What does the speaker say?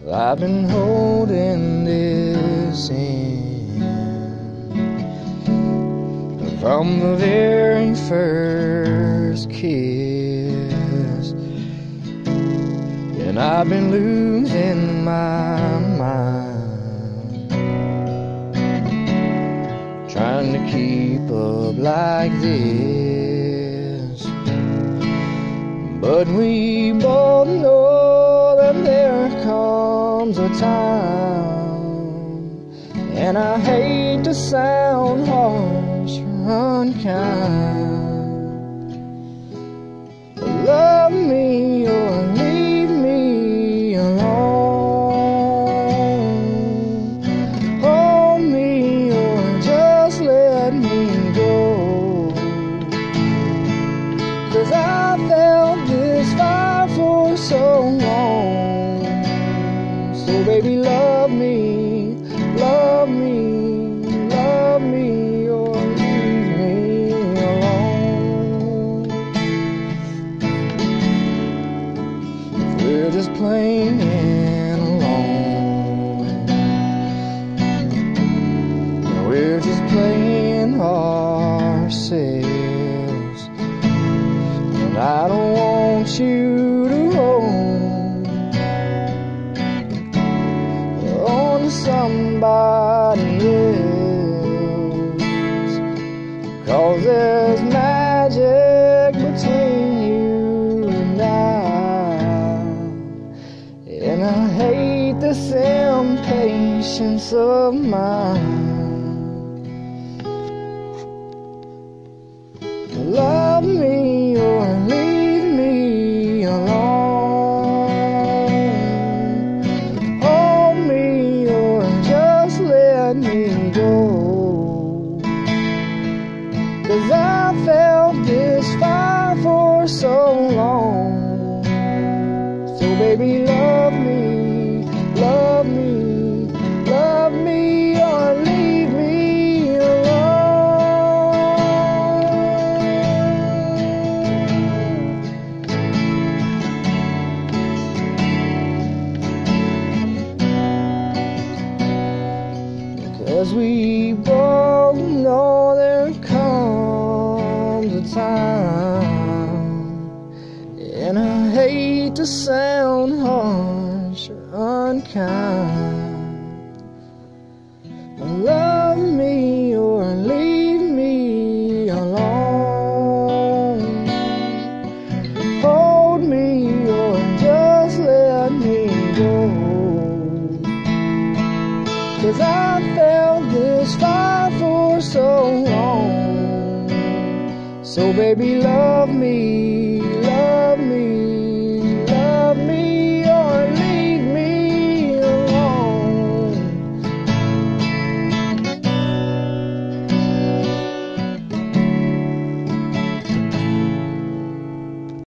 I've been holding this in from the very first kiss, and I've been losing my mind, trying to keep up like this. But we both know that there comes a time, and I hate to sound harsh or unkind, but love me or leave me alone. Hold me or just let me go, 'cause I felt this fire for so long. So baby, love me, love me, love me, or leave me alone. We're just playing alone, we're just playing ourselves, and I don't want you to hold on to somebody else, 'cause there's magic between you and I hate this impatience of mine. Love me or leave me alone. Hold me or just let me go, 'cause I felt this fire for so long. So baby, love me, love me, love me, or leave me alone. 'Cause we both know there comes a time, and I hate to sound harsh or unkind, but love me or leave me alone. Hold me or just let me go, 'cause I felt this fire for so long. So baby, love me